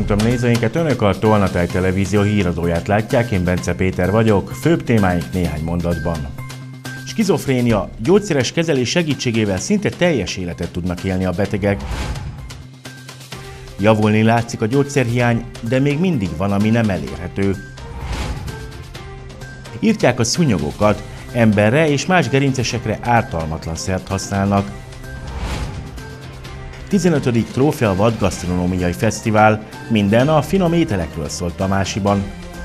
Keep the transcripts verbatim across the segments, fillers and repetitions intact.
Köszöntöm nézőinket, Önök a Tolnatej Televízió híradóját látják, én Bence Péter vagyok, főbb témáink néhány mondatban. Skizofrénia, gyógyszeres kezelés segítségével szinte teljes életet tudnak élni a betegek. Javulni látszik a gyógyszerhiány, de még mindig van, ami nem elérhető. Írtják a szúnyogokat, emberre és más gerincesekre ártalmatlan szert használnak. tizenötödik Trófea Vadgasztronómiai Fesztivál, minden a finom ételekről szólt Tamásiban.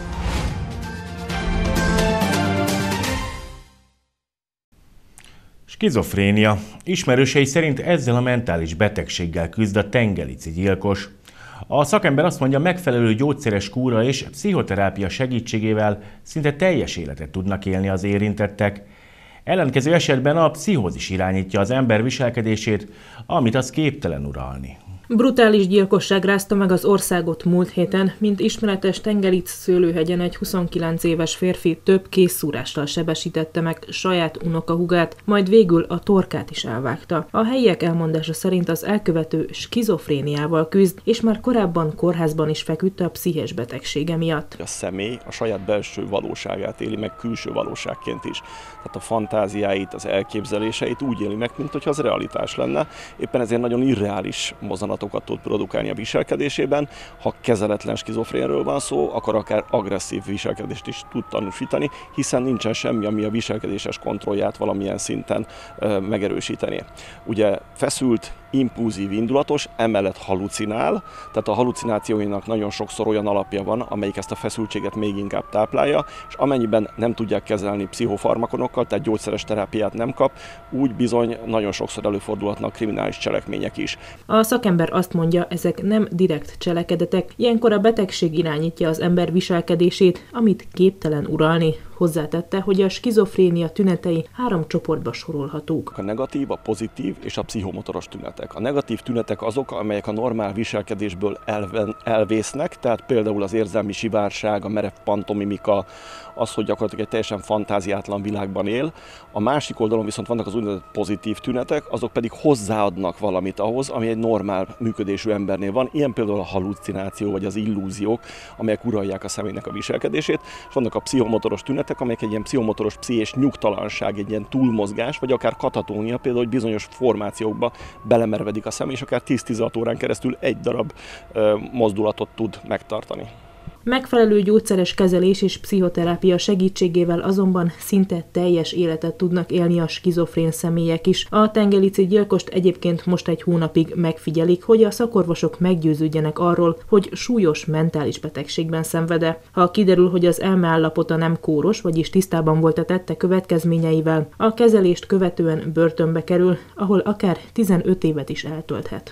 Skizofrénia. Ismerősei szerint ezzel a mentális betegséggel küzd a tengelici gyilkos. A szakember azt mondja, megfelelő gyógyszeres kúra és pszichoterápia segítségével szinte teljes életet tudnak élni az érintettek. Ellenkező esetben a pszichózis irányítja az ember viselkedését, amit az képtelen uralni. Brutális gyilkosság rázta meg az országot múlt héten, mint ismeretes Tengelic szőlőhegyen egy huszonkilenc éves férfi több készszúrással sebesítette meg saját unokahúgát, majd végül a torkát is elvágta. A helyiek elmondása szerint az elkövető skizofréniával küzd, és már korábban kórházban is feküdt a pszichés betegsége miatt. A személy a saját belső valóságát éli meg külső valóságként is. Tehát a fantáziáit, az elképzeléseit úgy éli meg, mint hogyha az realitás lenne. Éppen ezért nagyon irreális mozzanatokat tud produkálni a viselkedésében. Ha kezeletlen skizofrénről van szó, akkor akár agresszív viselkedést is tud tanúsítani, hiszen nincsen semmi, ami a viselkedéses kontrollját valamilyen szinten ö, megerősíteni. Ugye feszült, impulzív, indulatos, emellett halucinál, tehát a halucinációinak nagyon sokszor olyan alapja van, amelyik ezt a feszültséget még inkább táplálja, és amennyiben nem tudják kezelni pszichofarmakonokkal, tehát gyógyszeres terápiát nem kap, úgy bizony nagyon sokszor előfordulhatnak kriminális cselekmények is. A szakember azt mondja, ezek nem direkt cselekedetek, ilyenkor a betegség irányítja az ember viselkedését, amit képtelen uralni. Hozzátette, hogy a skizofrénia tünetei három csoportba sorolhatók. A negatív, a pozitív és a pszichomotoros tünetek. A negatív tünetek azok, amelyek a normál viselkedésből elven, elvésznek, tehát például az érzelmi sivárság, a merev pantomimika, az, hogy gyakorlatilag egy teljesen fantáziátlan világban él. A másik oldalon viszont vannak az úgynevezett pozitív tünetek, azok pedig hozzáadnak valamit ahhoz, ami egy normál működésű embernél van. Ilyen például a halucináció vagy az illúziók, amelyek uralják a személynek a viselkedését. És vannak a pszichomotoros tünetek, amelyek egy ilyen pszichomotoros pszichés nyugtalanság, egy ilyen túlmozgás, vagy akár katatónia, például, hogy bizonyos formációkba belemervedik a személy, és akár tíz-tizenhat órán keresztül egy darab ö, mozdulatot tud megtartani. Megfelelő gyógyszeres kezelés és pszichoterápia segítségével azonban szinte teljes életet tudnak élni a skizofrén személyek is. A tengelici gyilkost egyébként most egy hónapig megfigyelik, hogy a szakorvosok meggyőződjenek arról, hogy súlyos mentális betegségben szenved-e. Ha kiderül, hogy az elmeállapota nem kóros, vagyis tisztában volt a tette következményeivel, a kezelést követően börtönbe kerül, ahol akár tizenöt évet is eltölthet.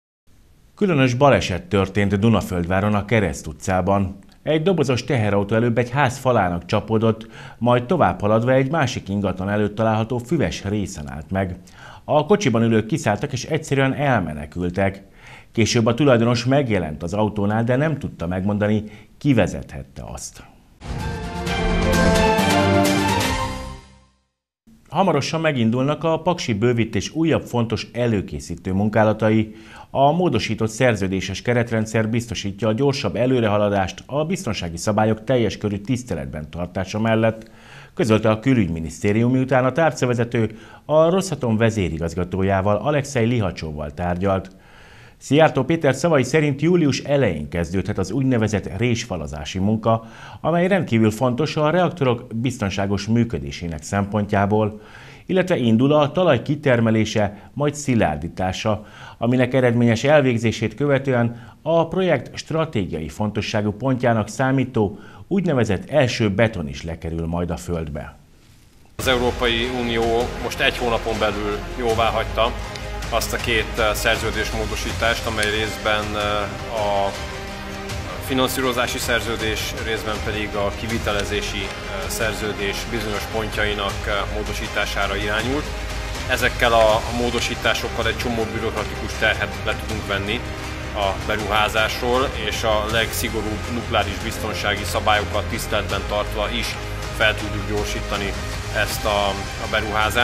Különös baleset történt Dunaföldváron a Kereszt utcában. Egy dobozos teherautó előbb egy ház falának csapódott, majd tovább haladva egy másik ingatlan előtt található füves részen állt meg. A kocsiban ülők kiszálltak és egyszerűen elmenekültek. Később a tulajdonos megjelent az autónál, de nem tudta megmondani, ki vezethette azt. Hamarosan megindulnak a paksi bővítés újabb fontos előkészítő munkálatai. A módosított szerződéses keretrendszer biztosítja a gyorsabb előrehaladást a biztonsági szabályok teljes körű tiszteletben tartása mellett, közölte a Külügyminisztérium, miután a tárcavezető a Rosszatom vezérigazgatójával, Alexei Lihacsóval tárgyalt. Szijjártó Péter szavai szerint július elején kezdődhet az úgynevezett résfalazási munka, amely rendkívül fontos a reaktorok biztonságos működésének szempontjából, illetve indul a talaj kitermelése, majd szilárdítása, aminek eredményes elvégzését követően a projekt stratégiai fontosságú pontjának számító úgynevezett első beton is lekerül majd a földbe. Az Európai Unió most egy hónapon belül jóváhagyta azt a két szerződésmódosítást, amely részben a finanszírozási szerződés, részben pedig a kivitelezési szerződés bizonyos pontjainak módosítására irányult. Ezekkel a módosításokkal egy csomó bürokratikus terhet le tudunk venni a beruházásról, és a legszigorúbb nukleáris biztonsági szabályokat tiszteletben tartva is fel tudjuk gyorsítani ezt a, a beruházást.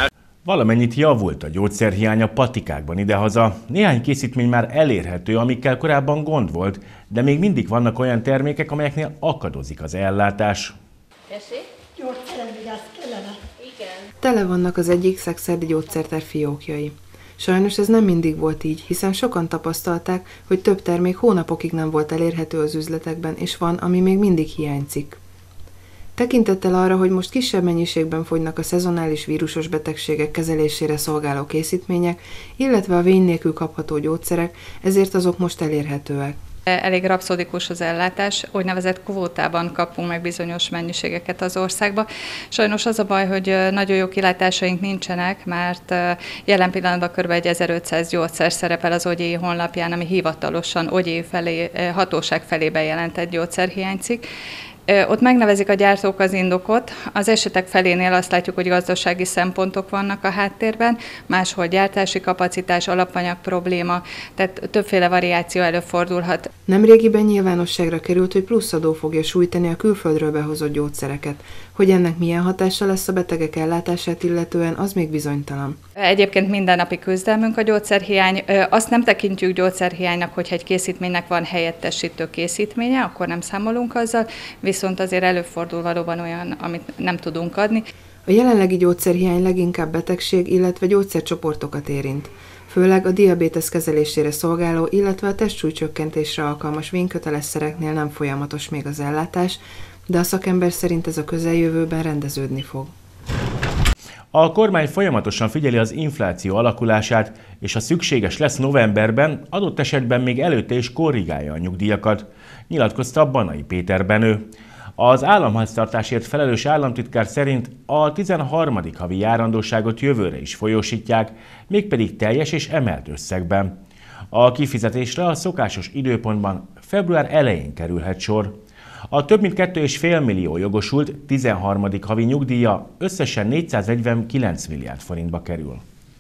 Valamennyit javult a gyógyszerhiány a patikákban idehaza. Néhány készítmény már elérhető, amikkel korábban gond volt, de még mindig vannak olyan termékek, amelyeknél akadozik az ellátás. Tessék? Gyógyszerem, vigyázz kellene. Igen. Tele vannak az egyik Szexárdi gyógyszertár fiókjai. Sajnos ez nem mindig volt így, hiszen sokan tapasztalták, hogy több termék hónapokig nem volt elérhető az üzletekben, és van, ami még mindig hiányzik. Tekintettel arra, hogy most kisebb mennyiségben fogynak a szezonális vírusos betegségek kezelésére szolgáló készítmények, illetve a vény nélkül kapható gyógyszerek, ezért azok most elérhetőek. Elég rapszódikus az ellátás, úgynevezett kvótában kapunk meg bizonyos mennyiségeket az országba. Sajnos az a baj, hogy nagyon jó kilátásaink nincsenek, mert jelen pillanatban kb. ezerötszáz gyógyszer szerepel az o gé i honlapján, ami hivatalosan o gé i felé, hatóság felé bejelentett gyógyszerhiánycikk. Ott megnevezik a gyártók az indokot, az esetek felénél azt látjuk, hogy gazdasági szempontok vannak a háttérben, máshol gyártási kapacitás, alapanyag probléma, tehát többféle variáció előfordulhat. Nemrégiben nyilvánosságra került, hogy pluszadó fogja sújtani a külföldről behozott gyógyszereket. Hogy ennek milyen hatása lesz a betegek ellátását illetően, az még bizonytalan. Egyébként mindennapi küzdelmünk a gyógyszerhiány. Azt nem tekintjük gyógyszerhiánynak, hogyha egy készítménynek van helyettesítő készítménye, akkor nem számolunk azzal, viszont azért előfordul valóban olyan, amit nem tudunk adni. A jelenlegi gyógyszerhiány leginkább betegség, illetve gyógyszercsoportokat érint. Főleg a diabétesz kezelésére szolgáló, illetve a testsúlycsökkentésre alkalmas vényköteles szereknél nem folyamatos még az ellátás, de a szakember szerint ez a közeljövőben rendeződni fog. A kormány folyamatosan figyeli az infláció alakulását, és ha szükséges lesz novemberben, adott esetben még előtte is korrigálja a nyugdíjakat, nyilatkozta Banai Péter Benő. Az államháztartásért felelős államtitkár szerint a tizenharmadik havi járandóságot jövőre is folyósítják, mégpedig teljes és emelt összegben. A kifizetésre a szokásos időpontban február elején kerülhet sor. A több mint két egész öt millió jogosult tizenharmadik havi nyugdíja összesen négyszáznegyvenkilenc milliárd forintba kerül.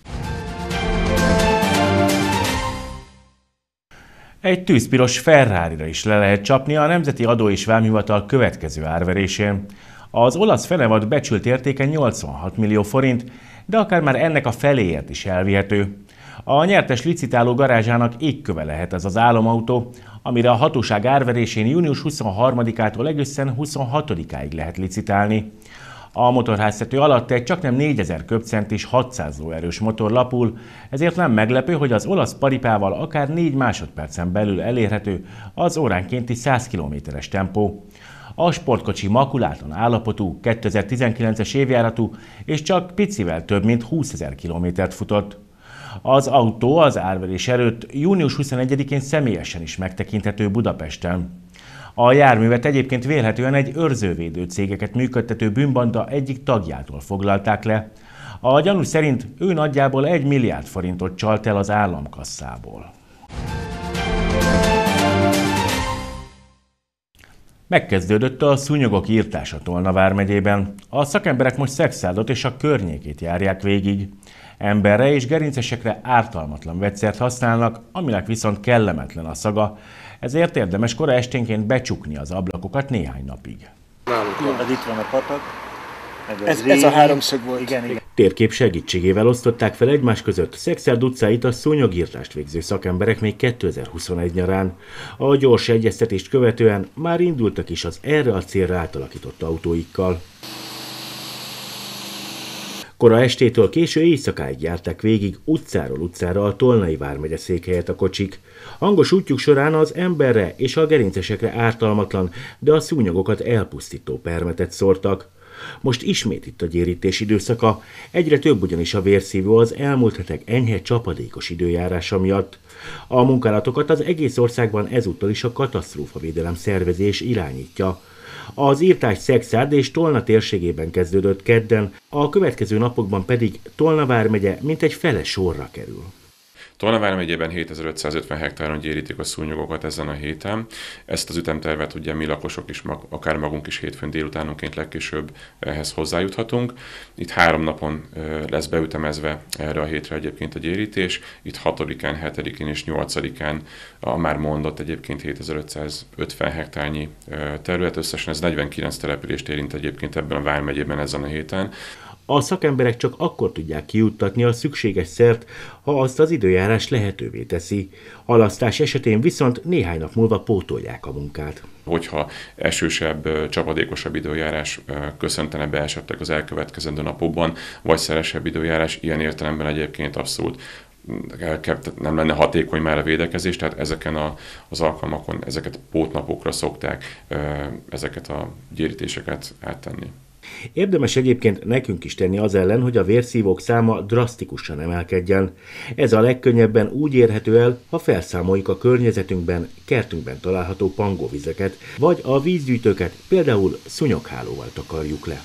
Egy tűzpiros Ferrarira is le lehet csapni a Nemzeti Adó és Vámhivatal következő árverésén. Az olasz fenevad becsült értéke nyolcvanhat millió forint, de akár már ennek a feléért is elvihető. A nyertes licitáló garázsának égköve lehet ez az álomautó, amire a hatóság árverésén június huszonharmadikától egészen huszonhatodikáig lehet licitálni. A motorháztető alatt egy csaknem négyezer köbcent és hatszáz lóerős motor lapul, ezért nem meglepő, hogy az olasz paripával akár négy másodpercen belül elérhető az óránkénti száz kilométeres tempó. A sportkocsi makulátlan állapotú, kétezer-tizenkilences évjáratú és csak picivel több mint húszezer kilométert futott. Az autó az árverés előtt június huszonegyedikén személyesen is megtekinthető Budapesten. A járművet egyébként vélhetően egy őrzővédő cégeket működtető bűnbanda egyik tagjától foglalták le. A gyanú szerint ő nagyjából egy milliárd forintot csalt el az államkasszából. Megkezdődött a szúnyogok írtása Tolna vármegyében. A szakemberek most Szexárdot és a környékét járják végig. Emberre és gerincesekre ártalmatlan vegyszert használnak, aminek viszont kellemetlen a szaga, ezért érdemes kora esténként becsukni az ablakokat néhány napig. Ez itt van a patak. Ez, ez a háromszög volt. Igen, igen. Térkép segítségével osztották fel egymás között Szexárd utcáit a szúnyogírtást végző szakemberek még kétezer-huszonegy nyarán. A gyors egyeztetést követően már indultak is az erre a célra átalakított autóikkal. Kora estétől késő éjszakáig járták végig utcáról utcára a Tolnai vármegye székhelyet a kocsik. Hangos útjuk során az emberre és a gerincesekre ártalmatlan, de a szúnyogokat elpusztító permetet szórtak. Most ismét itt a gyérítés időszaka, egyre több ugyanis a vérszívó az elmúlt hetek enyhe csapadékos időjárása miatt. A munkálatokat az egész országban ezúttal is a katasztrófavédelem szervezés irányítja. Az írtás Szexárd és Tolna térségében kezdődött kedden, a következő napokban pedig Tolna vármegye mintegy fele sorra kerül. Tolna vármegyében hétezer-ötszázötven hektáron gyérítik a szúnyogokat ezen a héten. Ezt az ütemtervet ugye mi lakosok is, akár magunk is hétfőn délutánonként legkésőbb ehhez hozzájuthatunk. Itt három napon lesz beütemezve erre a hétre egyébként a gyérítés. Itt hatodikán, hetedikén és nyolcadikán a már mondott egyébként hétezer-ötszázötven hektárnyi terület. Összesen ez negyvenkilenc települést érint egyébként ebben a vármegyében ezen a héten. A szakemberek csak akkor tudják kijuttatni a szükséges szert, ha azt az időjárás lehetővé teszi. Halasztás esetén viszont néhány nap múlva pótolják a munkát. Hogyha esősebb, csapadékosabb időjárás köszöntene be esetleg az elkövetkezendő napokban, vagy szelesebb időjárás, ilyen értelemben egyébként abszolút nem lenne hatékony már a védekezés, tehát ezeken a, az alkalmakon, ezeket a pótnapokra szokták ezeket a gyérítéseket áttenni. Érdemes egyébként nekünk is tenni az ellen, hogy a vérszívók száma drasztikusan emelkedjen. Ez a legkönnyebben úgy érhető el, ha felszámoljuk a környezetünkben, kertünkben található pangóvizeket, vagy a vízgyűjtőket például szúnyoghálóval takarjuk le.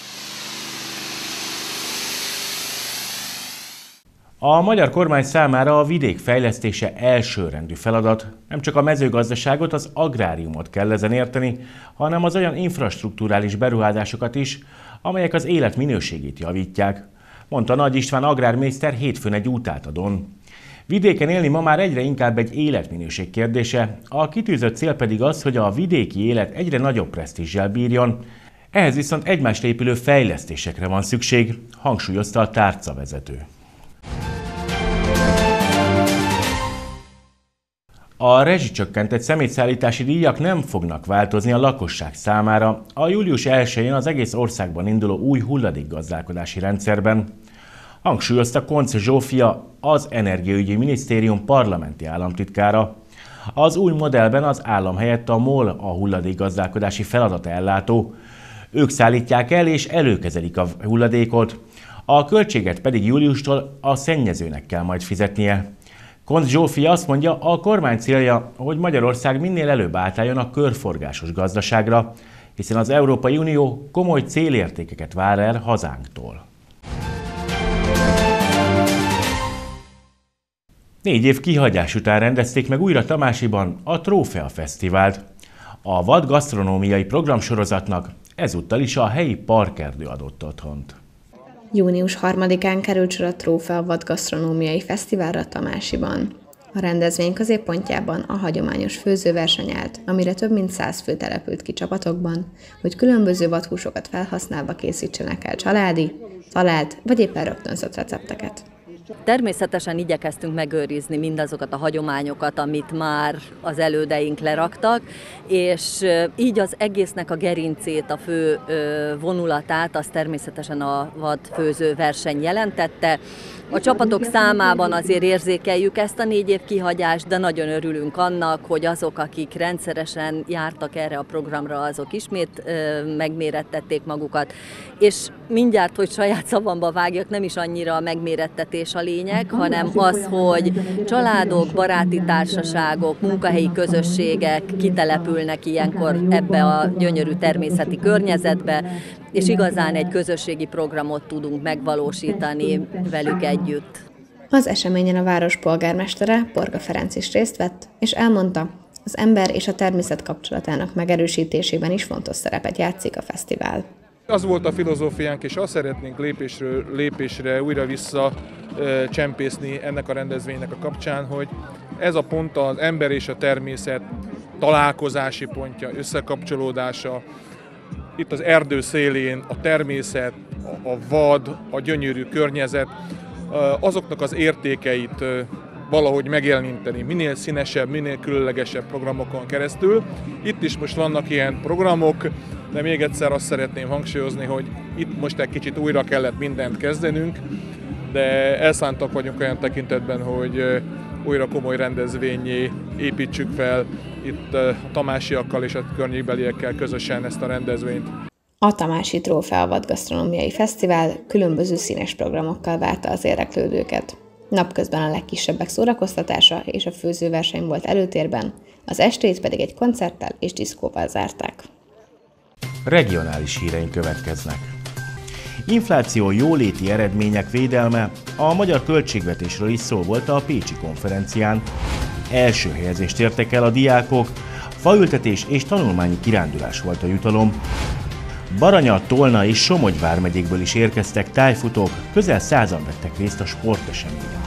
A magyar kormány számára a vidék fejlesztése elsőrendű feladat. Nem csak a mezőgazdaságot, az agráriumot kell ezen érteni, hanem az olyan infrastrukturális beruházásokat is, amelyek az élet minőségét javítják, mondta Nagy István agrárminiszter hétfőn egy útátadón. Vidéken élni ma már egyre inkább egy életminőség kérdése, a kitűzött cél pedig az, hogy a vidéki élet egyre nagyobb presztízsel bírjon. Ehhez viszont egymást épülő fejlesztésekre van szükség, hangsúlyozta a tárcavezető. A rezsicsökkentett szemétszállítási díjak nem fognak változni a lakosság számára a július elsején az egész országban induló új hulladékgazdálkodási rendszerben, hangsúlyozta Koncz Zsófia, az Energiaügyi Minisztérium parlamenti államtitkára. Az új modellben az állam helyett a MOL a hulladékgazdálkodási feladata ellátó. Ők szállítják el és előkezelik a hulladékot, a költséget pedig júliustól a szennyezőnek kell majd fizetnie. Koncz Zsófia azt mondja, a kormány célja, hogy Magyarország minél előbb átálljon a körforgásos gazdaságra, hiszen az Európai Unió komoly célértékeket vár el hazánktól. Négy év kihagyás után rendezték meg újra Tamásiban a Trófea Fesztivált. A vadgasztronómiai programsorozatnak ezúttal is a helyi parkerdő adott otthont. június harmadikán került sor a Trófea vadgasztronómiai fesztiválra Tamásiban. A rendezvény középpontjában a hagyományos főzőverseny állt, amire több mint száz fő települt ki csapatokban, hogy különböző vadhúsokat felhasználva készítsenek el családi, talált vagy éppen rögtönzött recepteket. Természetesen igyekeztünk megőrizni mindazokat a hagyományokat, amit már az elődeink leraktak, és így az egésznek a gerincét, a fő vonulatát, az természetesen a vadfőző verseny jelentette. A csapatok számában azért érzékeljük ezt a négy év kihagyást, de nagyon örülünk annak, hogy azok, akik rendszeresen jártak erre a programra, azok ismét megmérettették magukat, és mindjárt, hogy saját szavamba vágjak, nem is annyira a megmérettetés a lényeg, hanem az, hogy családok, baráti társaságok, munkahelyi közösségek kitelepülnek ilyenkor ebbe a gyönyörű természeti környezetbe, és igazán egy közösségi programot tudunk megvalósítani velük együtt. Az eseményen a város polgármestere, Borga Ferenc is részt vett, és elmondta, az ember és a természet kapcsolatának megerősítésében is fontos szerepet játszik a fesztivál. Az volt a filozófiánk, és azt szeretnénk lépésről lépésre újra vissza csempészni ennek a rendezvénynek a kapcsán, hogy ez a pont az ember és a természet találkozási pontja, összekapcsolódása. Itt az erdő szélén a természet, a vad, a gyönyörű környezet, azoknak az értékeit valahogy megjeleníteni, minél színesebb, minél különlegesebb programokon keresztül. Itt is most vannak ilyen programok, de még egyszer azt szeretném hangsúlyozni, hogy itt most egy kicsit újra kellett mindent kezdenünk, de elszántak vagyunk olyan tekintetben, hogy újra komoly rendezvényé építsük fel itt a tamásiakkal és a környékbeliekkel közösen ezt a rendezvényt. A Tamási Trófea vadgasztronómiai fesztivál különböző színes programokkal várta az érdeklődőket. Napközben a legkisebbek szórakoztatása és a főzőverseny volt előtérben, az estét pedig egy koncerttel és diszkóval zárták. Regionális híreink következnek. Infláció, jóléti eredmények védelme, a magyar költségvetésről is szó volt a pécsi konferencián. Első helyezést értek el a diákok, faültetés és tanulmányi kirándulás volt a jutalom. Baranya, Tolna és Somogy vármegyékből is érkeztek tájfutók, közel százan vettek részt a sporteseményen.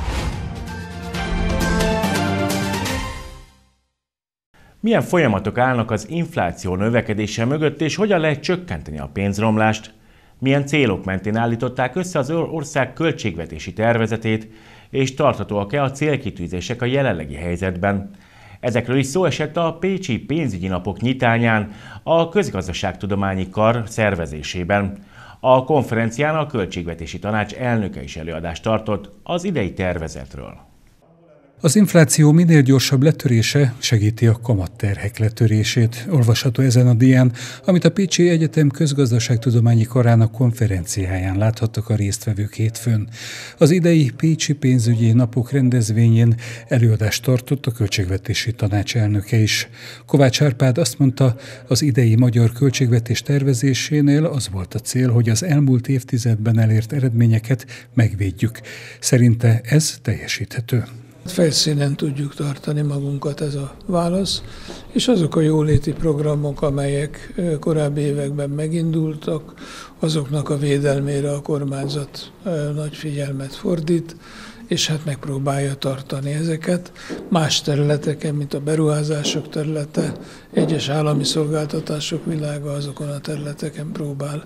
Milyen folyamatok állnak az infláció növekedése mögött, és hogyan lehet csökkenteni a pénzromlást? Milyen célok mentén állították össze az ország költségvetési tervezetét, és tarthatóak-e a célkitűzések a jelenlegi helyzetben. Ezekről is szó esett a Pécsi Pénzügyi Napok nyitányán, a Közgazdaságtudományi Kar szervezésében. A konferencián a Költségvetési Tanács elnöke is előadást tartott az idei tervezetről. Az infláció minél gyorsabb letörése segíti a kamatterhek letörését. Olvasható ezen a dián, amit a Pécsi Egyetem Közgazdaságtudományi Karának konferenciáján láthattak a résztvevők hétfőn. Az idei Pécsi Pénzügyi Napok rendezvényén előadást tartott a Költségvetési Tanács elnöke is. Kovács Árpád azt mondta, az idei magyar költségvetés tervezésénél az volt a cél, hogy az elmúlt évtizedben elért eredményeket megvédjük. Szerinte ez teljesíthető. Felszínen tudjuk tartani magunkat, ez a válasz, és azok a jóléti programok, amelyek korábbi években megindultak, azoknak a védelmére a kormányzat nagy figyelmet fordít, és hát megpróbálja tartani ezeket. Más területeken, mint a beruházások területe, egyes állami szolgáltatások világa azokon a területeken próbál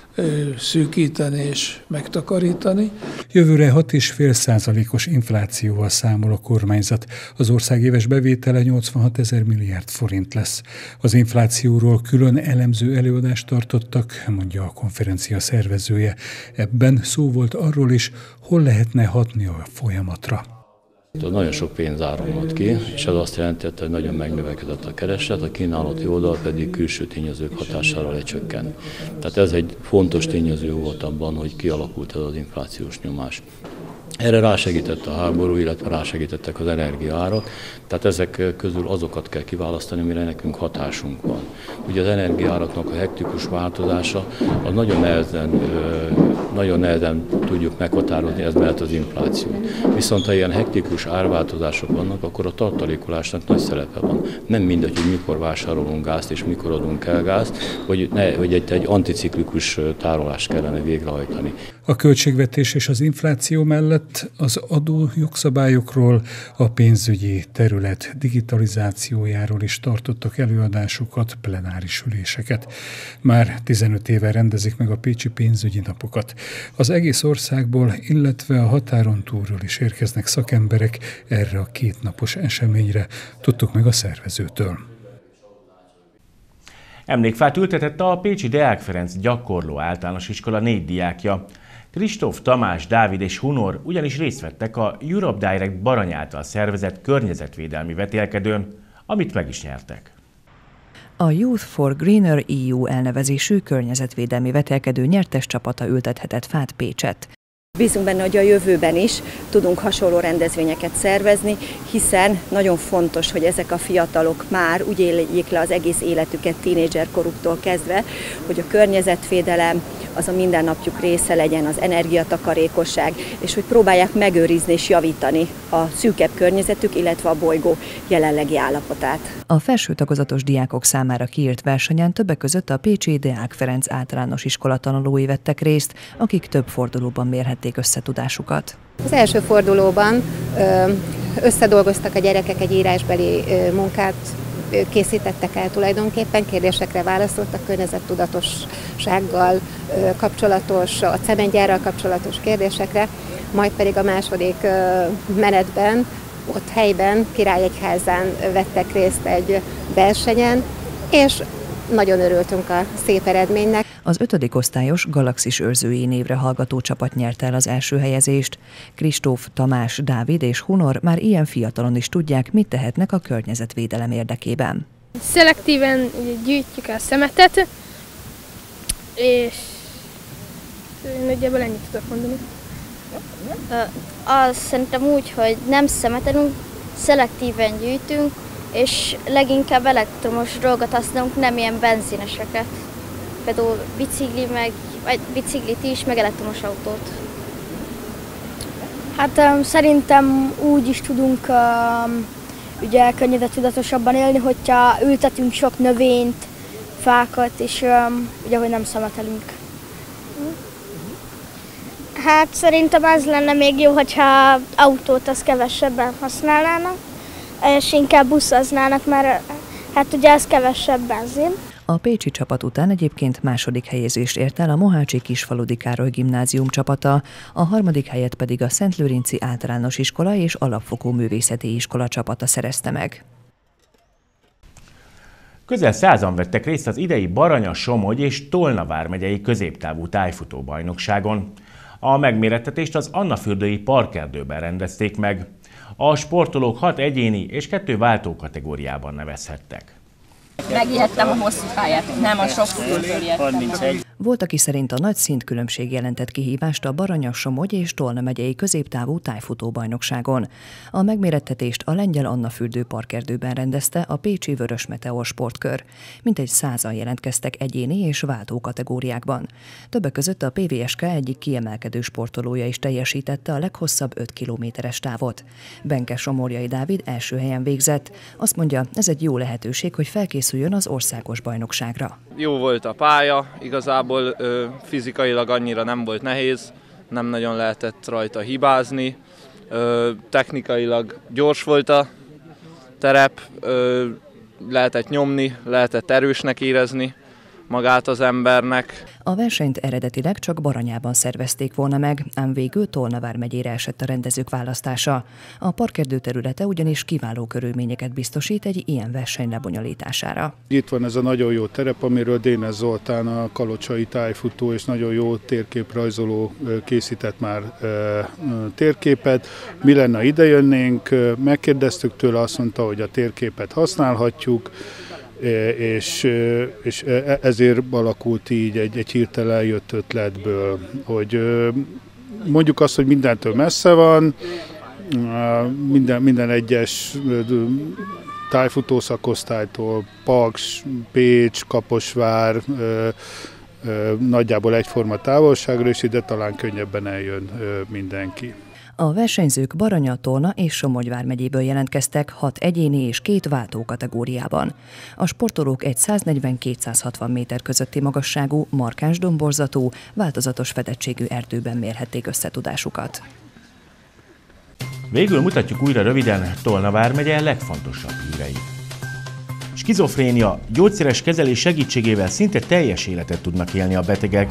szűkíteni és megtakarítani. Jövőre hat egész öt százalékos inflációval számol a kormányzat. Az ország éves bevétele nyolcvanhat ezer milliárd forint lesz. Az inflációról külön elemző előadást tartottak, mondja a konferencia szervezője. Ebben szó volt arról is, hol lehetne hatni a folyamatra. Nagyon sok pénz áramlott ki, és ez azt jelenti, hogy nagyon megnövekedett a kereslet, a kínálati oldal pedig külső tényezők hatására lecsökkent. Tehát ez egy fontos tényező volt abban, hogy kialakult ez az inflációs nyomás. Erre rásegített a háború, illetve rásegítettek az energiaárak, tehát ezek közül azokat kell kiválasztani, amire nekünk hatásunk van. Ugye az energiaáraknak a hektikus változása, az nagyon nehezen, nagyon nehezen tudjuk meghatározni, ez mellett az inflációt. Viszont ha ilyen hektikus árváltozások vannak, akkor a tartalékolásnak nagy szerepe van. Nem mindegy, hogy mikor vásárolunk gázt és mikor adunk el gázt, hogy, ne, hogy egy, egy anticiklikus tárolást kellene végrehajtani. A költségvetés és az infláció mellett az adó jogszabályokról, a pénzügyi terület digitalizációjáról is tartottak előadásokat, plenáris üléseket. Már tizenöt éve rendezik meg a Pécsi Pénzügyi Napokat. Az egész országból, illetve a határon túlról is érkeznek szakemberek erre a kétnapos eseményre, tudtuk meg a szervezőtől. Emlékfát ültetett a pécsi Deák Ferenc gyakorló általános iskola négy diákja. Kristóf, Tamás, Dávid és Hunor ugyanis részt vettek a Europe Direct Barany által szervezett környezetvédelmi vetélkedőn, amit meg is nyertek. A Youth for Greener é u elnevezésű környezetvédelmi vetélkedő nyertes csapata ültethetett fát Pécset. Bízunk benne, hogy a jövőben is tudunk hasonló rendezvényeket szervezni, hiszen nagyon fontos, hogy ezek a fiatalok már úgy éljék le az egész életüket tínédzserkoruktól kezdve, hogy a környezetvédelem az a mindennapjuk része legyen, az energiatakarékosság, és hogy próbálják megőrizni és javítani a szűkebb környezetük, illetve a bolygó jelenlegi állapotát. A felső tagozatos diákok számára kiírt versenyen többek között a pécsi Deák Ferenc általános iskola tanulói vettek részt, akik több fordulóban mérhették összetudásukat. Az első fordulóban összedolgoztak a gyerekek egy írásbeli munkát, készítettek el tulajdonképpen, kérdésekre válaszoltak, környezettudatossággal kapcsolatos, a cementgyárral kapcsolatos kérdésekre, majd pedig a második menetben, ott helyben, Királyegyházán vettek részt egy versenyen, és nagyon örültünk a szép eredménynek. Az ötödik osztályos Galaxis őrzői névre hallgató csapat nyerte el az első helyezést. Kristóf, Tamás, Dávid és Hunor már ilyen fiatalon is tudják, mit tehetnek a környezetvédelem érdekében. Szelektíven gyűjtjük a szemetet, és nagyjából ennyit tudok mondani. Az szerintem úgy, hogy nem szemetelünk, szelektíven gyűjtünk, és leginkább elektromos dolgot használunk, nem ilyen benzineseket. Például bicikli, meg, vagy biciklit is, meg elektromos autót. Hát um, szerintem úgy is tudunk um, ugye környezettudatosabban élni, hogyha ültetünk sok növényt, fákat, és um, ugye, hogy nem szemetelünk. Hát szerintem az lenne még jó, hogyha autót az kevesebben használnának, és inkább buszoznának, mert hát ugye az kevesebb benzin. A pécsi csapat után egyébként második helyezést ért el a Mohácsi Kisfaludi Károly Gimnázium csapata, a harmadik helyet pedig a Szentlőrinci Általános Iskola és Alapfokú Művészeti Iskola csapata szerezte meg. Közel százan vettek részt az idei Baranya, Somogy és Tolna vármegyei középtávú tájfutó bajnokságon. A megmérettetést az Annafürdői Parkerdőben rendezték meg. A sportolók hat egyéni és kettő váltó kategóriában nevezhettek. Megijedtem a hosszú pályát, nem a sok fülből ijedtem. Volt, aki szerint a nagy szintkülönbség jelentett kihívást a Baranya, Somogy és Tolna megyei középtávú tájfutó bajnokságon. A megmérettetést a lengyel Annafürdő Parkerdőben rendezte a pécsi Vörös Meteor sportkör. Mintegy százan jelentkeztek egyéni és váltó kategóriákban. Többek között a pé vé es ká egyik kiemelkedő sportolója is teljesítette a leghosszabb öt kilométeres távot. Benke Somorjai Dávid első helyen végzett. Azt mondja, ez egy jó lehetőség, hogy felkészüljön az országos bajnokságra. Jó volt a pálya, igazából ö, fizikailag annyira nem volt nehéz, nem nagyon lehetett rajta hibázni, ö, technikailag gyors volt a terep, ö, lehetett nyomni, lehetett erősnek érezni magát az embernek. A versenyt eredetileg csak Baranyában szervezték volna meg, ám végül Tolna vármegyére esett a rendezők választása. A parkerdő területe ugyanis kiváló körülményeket biztosít egy ilyen verseny lebonyolítására. Itt van ez a nagyon jó terep, amiről Dénes Zoltán, a kalocsai tájfutó és nagyon jó térképrajzoló készített már térképet. Mi lenne, ide jönnénk, megkérdeztük tőle, azt mondta, hogy a térképet használhatjuk, És, és ezért alakult így egy, egy hirtelen jött ötletből, hogy mondjuk azt, hogy mindentől messze van, minden, minden egyes tájfutó szakosztálytól, Paks, Pécs, Kaposvár, nagyjából egyforma távolságra, és ide talán könnyebben eljön mindenki. A versenyzők Baranya, Tolna és Somogy vármegyéből jelentkeztek hat egyéni és két váltó kategóriában. A sportolók egy száznegyven-kétszázhatvan méter közötti magasságú, markáns domborzatú, változatos fedettségű erdőben mérhették összetudásukat. Végül mutatjuk újra röviden Tolna vármegye legfontosabb híreit. Skizofrénia, gyógyszeres kezelés segítségével szinte teljes életet tudnak élni a betegek.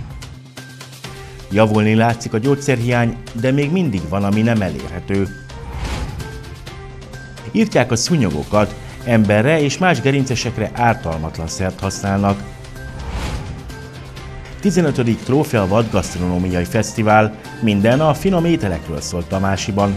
Javulni látszik a gyógyszerhiány, de még mindig van, ami nem elérhető. Írtják a szúnyogokat, emberre és más gerincesekre ártalmatlan szert használnak. tizenötödik Trófea Vadgasztronómiai Fesztivál, minden a finom ételekről szólt Tamásiban.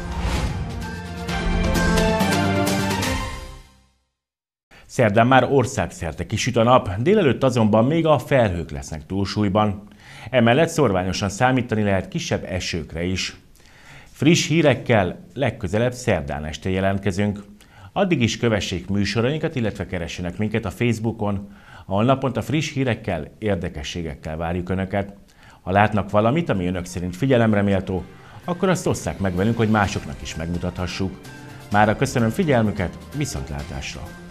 Szerdán már országszerte kisüt a nap, délelőtt azonban még a felhők lesznek túlsúlyban. Emellett szorványosan számítani lehet kisebb esőkre is. Friss hírekkel legközelebb szerdán este jelentkezünk. Addig is kövessék műsorainkat, illetve keressenek minket a Facebookon, ahol naponta friss hírekkel, érdekességekkel várjuk Önöket. Ha látnak valamit, ami Önök szerint figyelemre méltó, akkor azt osszák meg velünk, hogy másoknak is megmutathassuk. Mára köszönöm figyelmüket, viszontlátásra!